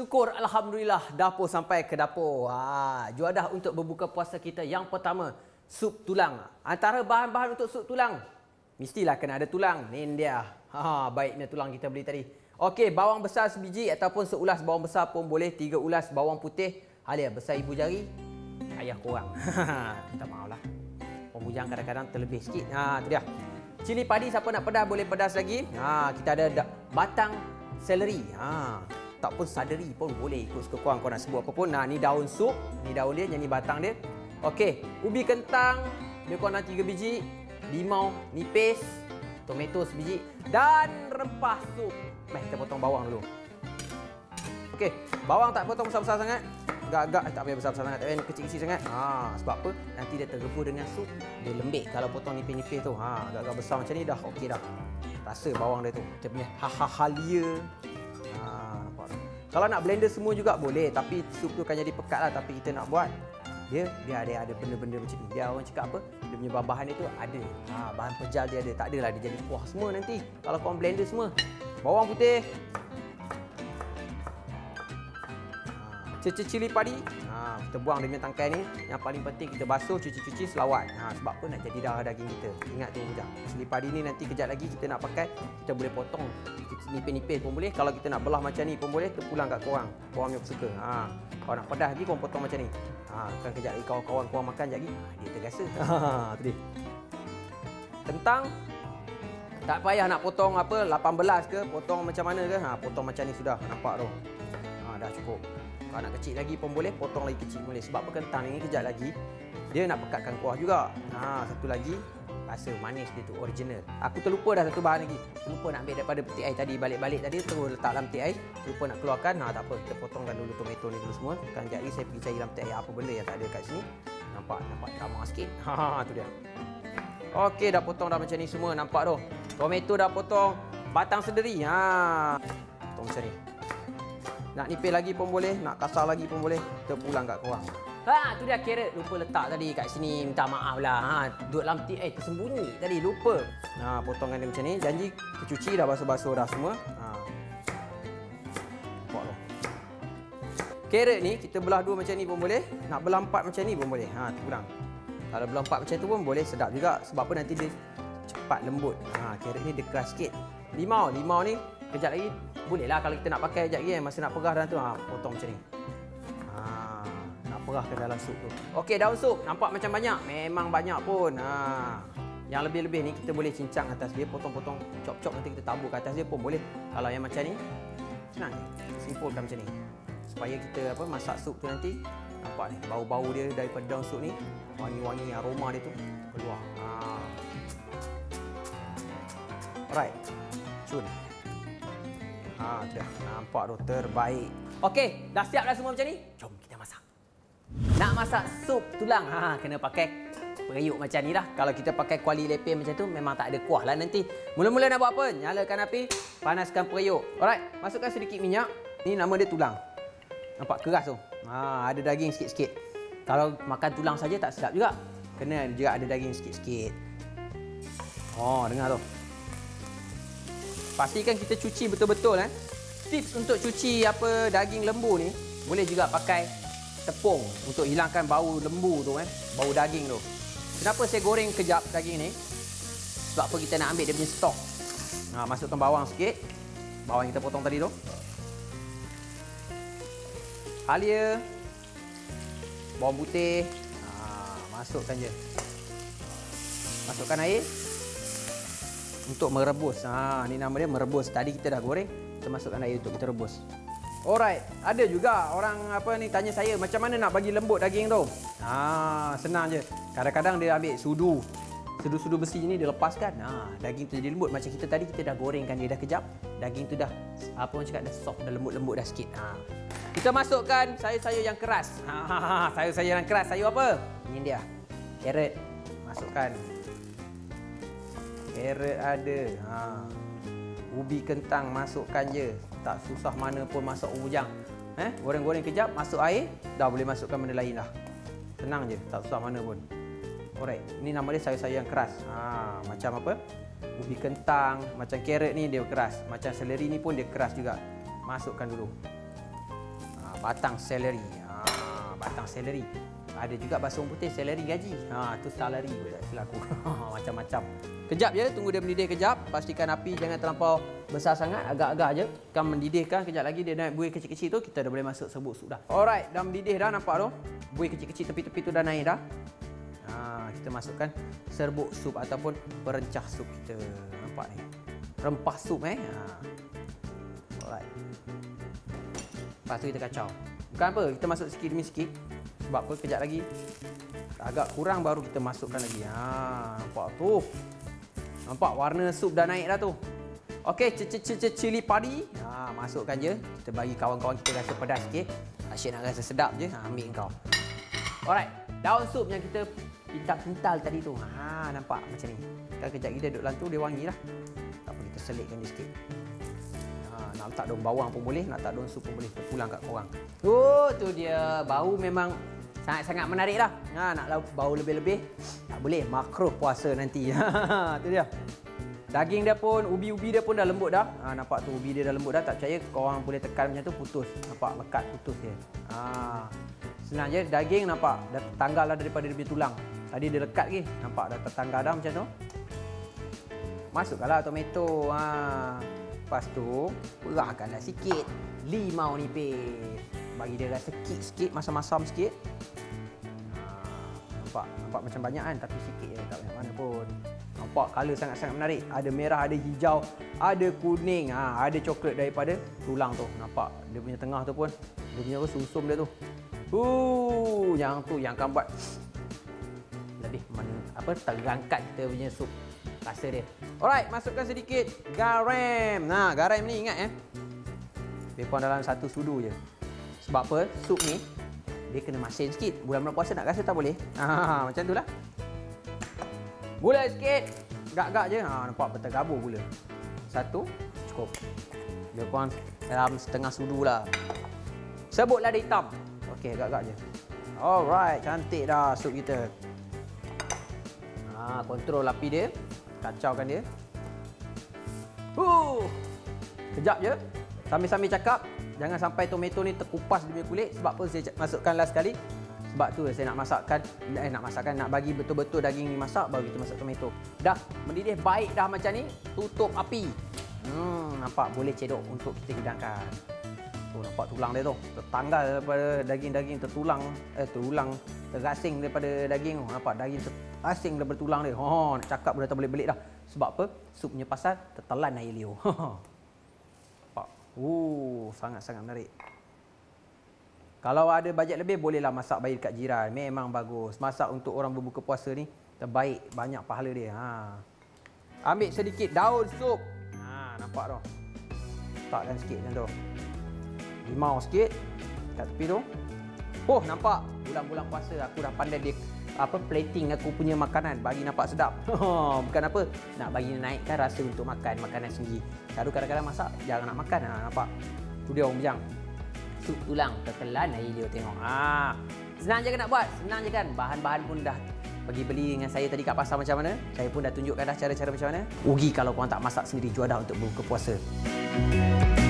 Syukur Alhamdulillah dapur sampai ke dapur. Juadah untuk berbuka puasa kita. Yang pertama, sup tulang. Antara bahan-bahan untuk sup tulang, mestilah kena ada tulang. Ni dia. Baiknya tulang kita beli tadi. Okey, bawang besar sebiji ataupun seulas bawang besar pun boleh. 3 ulas bawang putih. Halia besar ibu jari. Ayah korang. Minta maaf lah. Pembujang kadang-kadang terlebih sikit. Tu dia. Cili padi, siapa nak pedas boleh pedas lagi. Kita ada batang seleri. Tak pun saderi pun boleh, ikut suka korang. Kau nak sebut apa pun. Ni daun sup, ni daun dia, yang ni batang dia. Okey, ubi kentang, dia korang 3 biji, limau nipis, tomato sebiji dan rempah sup. Kita potong bawang dulu. Okey, bawang tak potong besar-besar sangat. Agak-agak tak payah besar-besar sangat, tak payah kecil-kecil sangat. Sebab apa? Nanti dia tergebur dengan sup. Dia lembik kalau potong nipis-nipis tu. Agak-agak besar macam ni dah okey dah. Rasa bawang dia tu. Dia punya halia. Kalau nak blender semua juga boleh, tapi sup tu akan jadi pekat lah. Tapi kita nak buat dia ada benda-benda macam ni. Dia orang cakap apa? Dia punya bahan-bahan dia tu ada. Bahan pejal dia ada. Tak adalah dia jadi kuah semua nanti kalau korang blender semua. Bawang putih. Cili padi. Kita buang dia punya tangkai ni. Yang paling penting kita basuh, cuci-cuci, selawat. Sebab apa? Nak jadi darah daging kita. Ingat tu sekejap. Cili padi ni nanti kejap lagi kita nak pakai, kita boleh potong nipis-nipis pun boleh. Kalau kita nak belah macam ni pun boleh. Terpulang kat korang. Korang yang suka. Kalau nak pedas lagi, korang potong macam ni. Kan kejap lagi kawan-kawan korang makan sekejap lagi. Dia tergasa. Tu dia. Kentang. Tak payah nak potong apa 18 ke, potong macam mana ke. Potong macam ni sudah. Nampak tu. Dah cukup. Kalau nak kecil lagi pun boleh, potong lagi kecil boleh. Sebab kentang ni kejap lagi dia nak pekatkan kuah juga. Satu lagi, rasa manis dia tu original. Aku terlupa dah satu bahan lagi. Terlupa nak ambil daripada peti air tadi, balik-balik tadi terus letak dalam peti air. Lupa nak keluarkan. Tak apa, kita potongkan dulu tomato ni dulu semua. Kan kejap lagi saya pergi cari dalam peti air apa benda yang tak ada kat sini. Nampak drama sikit. Tu dia. Okey, dah potong dah macam ni semua, nampak tu. Tomato dah potong, batang seledri. Potong macam ni. Nak nipis lagi pun boleh, nak kasar lagi pun boleh. Terpulang kat korang. Tu dia carrot. Lupa letak tadi kat sini. Minta maaf lah. Duduk dalam peti air tersembunyi tadi. Lupa. Potongkan dia macam ni. Janji tercuci dah, basuh-basuh dah semua. Nampak tu. Carrot ni kita belah 2 macam ni pun boleh. Nak belah 4 macam ni pun boleh. Terpulang. Kalau belah 4 macam tu pun boleh, sedap juga. Sebab apa? Nanti dia cepat lembut. Carrot ni dia keras sikit. Limau ni kejap lagi boleh lah kalau kita nak pakai kejap lagi. Masa nak perah dalam tu, potong macam ni. Nak perahkan dalam sup tu. Okey, daun sup nampak macam banyak. Memang banyak pun. Yang lebih-lebih ni kita boleh cincang atas dia, potong-potong, chop-chop, nanti kita tabur ke atas dia pun boleh. Kalau yang macam ni, senang je. Simpulkan macam ni. Supaya kita masak sup tu nanti, nampak ni, bau-bau dia daripada daun sup ni, wangi-wangi aroma dia tu keluar. Alright. Cun. Nampak tu terbaik. Okey, dah siap dah semua macam ni. Jom kita masak. Nak masak sup tulang, kena pakai periuk macam ni lah. Kalau kita pakai kuali lepeh macam tu, memang tak ada kuah lah nanti. Mula-mula nak buat apa? Nyalakan api, panaskan periuk. Alright, masukkan sedikit minyak. Ni nama dia tulang. Nampak keras tu? Ada daging sikit-sikit. Kalau makan tulang saja tak sedap juga. Kena juga ada daging sikit-sikit. Dengar tu. Pastikan kita cuci betul-betul. Tips untuk cuci daging lembu ni, boleh juga pakai tepung untuk hilangkan bau lembu tu, bau daging tu. Kenapa saya goreng kejap daging ni? Sebab apa? Kita nak ambil dia punya stok. Masukkan bawang sikit. Bawang yang kita potong tadi tu. Halia. Bawang putih. Masukkan je. Masukkan air. Untuk merebus. Ni nama dia merebus. Tadi kita dah goreng, kita masukkan air untuk kita rebus. Alright, ada juga orang tanya saya macam mana nak bagi lembut daging tu. Senang je. Kadang-kadang dia ambil sudu besi ni dia lepaskan. Daging tu jadi lembut. Macam kita tadi kita dah gorengkan dia dah kejap. Daging tu dah orang cakap dah soft, dah lembut-lembut dah sikit. Kita masukkan sayur-sayur yang keras. Sayur-sayur yang keras. Sayur apa? Ini dia. Carrot. Masukkan. Carrot ada. Ubi kentang masukkan je. Tak susah mana pun masuk bujang. Goreng-goreng kejap, masuk air, dah boleh masukkan benda lain dah. Senang je, tak susah mana pun. Alright, ini nama dia sayur-sayur yang keras. Macam apa? Ubi kentang, macam carrot ni dia keras. Macam seleri ni pun dia keras juga. Masukkan dulu. batang seleri. Batang seleri. Ada juga bahasa orang putih seleri gaji. Tu salary pun tak silap aku. Macam-macam. Kejap je, tunggu dia mendidih kejap. Pastikan api jangan terlampau besar sangat, agak-agak je. Kan mendidihkan, kejap lagi dia naik buih kecil-kecil tu, kita dah boleh masuk serbuk sup dah. Alright, dah mendidih dah, nampak tu. Buih kecil-kecil tepi-tepi tu dah naik dah. Kita masukkan serbuk sup ataupun perencah sup kita. Nampak ni. Rempah sup Alright. Lepas tu kita kacau. Bukan apa, kita masuk sikit demi sikit. Sebab apa, kejap lagi agak kurang baru kita masukkan lagi. Nampak tu. Nampak warna sup dah naik dah tu. Okey, cili padi. Masukkan je. Kita bagi kawan-kawan kita rasa pedas sikit. Asyik nak rasa sedap je, ambil kau. Alright, daun sup yang kita pintal-pintal tadi tu. Nampak macam ni. Kan kejap lagi dia duduk dalam tu, dia wangi lah. Tak apa, kita selitkan dia sikit. Nak letak daun bawang pun boleh, nak letak daun sup pun boleh. Kita pulang kat korang. Tu dia. Bau memang sangat-sangat menarik lah. Nak bau lebih-lebih, tak boleh. Makruh puasa nanti. Tu dia. Daging dia pun, ubi-ubi dia pun dah lembut dah. Nampak tu ubi dia dah lembut dah. Tak percaya, korang boleh tekan macam tu, putus. Nampak lekat putus dia. Senang je. Daging nampak dah tertanggal lah daripada dia punya tulang. Tadi dia lekat lagi. Nampak dah tertanggal dah macam tu. Masukkanlah tomato. Lepas tu, perahkanlah sikit limau nipis. Bagi dia rasa sikit, masam-masam sikit. Nampak macam banyak kan, tapi sikit je, tak banyak mana pun. Nampak color sangat-sangat menarik. Ada merah, ada hijau, ada kuning, ada coklat daripada tulang tu. Nampak dia punya tengah tu pun, dia punya sumsum dia tu. Yang tu yang akan buat lebih terangkat kita punya sup rasa dia. Alright, masukkan sedikit garam. Garam ni ingat lebih kurang dalam 1 sudu je. Sebab apa? Sup ni dia kena masin sikit. Bulan-bulan puasa nak rasa tak boleh. Macam tu lah. Gula sikit. Gak-gak je. Nampak bertergabur gula. 1 cukup. Lebih kurang dalam setengah sudu lah. Sebut lada hitam. Okey, gak-gak je. Alright, cantik dah sup kita. Kontrol api dia. Kacaukan dia. Kejap je. Sambil-sambil cakap, jangan sampai tomato ni terkupas dia punya kulit. Sebab apa saya masukkan last sekali? Sebab tu saya nak bagi betul-betul daging ni masak, baru kita masak tomato. Dah mendidih baik dah macam ni, tutup api. Nampak boleh cedok untuk kita hidangkan. Nampak tulang dia tu, tertanggal daripada daging-daging tulang terasing daripada daging. Nampak daging terasing daripada tulang dia. Nak cakap dah tak boleh belik dah. Sebab apa? Sup punya pasal tertelan air liur. Nampak. Sangat-sangat menarik. Kalau ada bajet lebih, bolehlah masak bagi dekat jiran. Memang bagus. Masak untuk orang berbuka puasa ni terbaik, banyak pahala dia. Ambil sedikit daun sup. Nampak tu. Letakkan sikit macam tu. Limau sikit kat tepi tu. Nampak bulan-bulan puasa aku dah pandai dia plating aku punya makanan bagi nampak sedap. Bukan apa, nak bagi naikkan rasa untuk makan makanan sendiri. Selalu kadang-kadang masak jarang nak makan. Nampak. Tu dia orang bujang. Sup tulang tertelan air liur tengok. Senang je kan nak buat? Senang je kan? Bahan-bahan pun dah pergi beli dengan saya tadi kat pasar macam mana. Saya pun dah tunjukkan dah cara-cara macam mana. Rugi kalau korang tak masak sendiri, jual dah untuk buka puasa.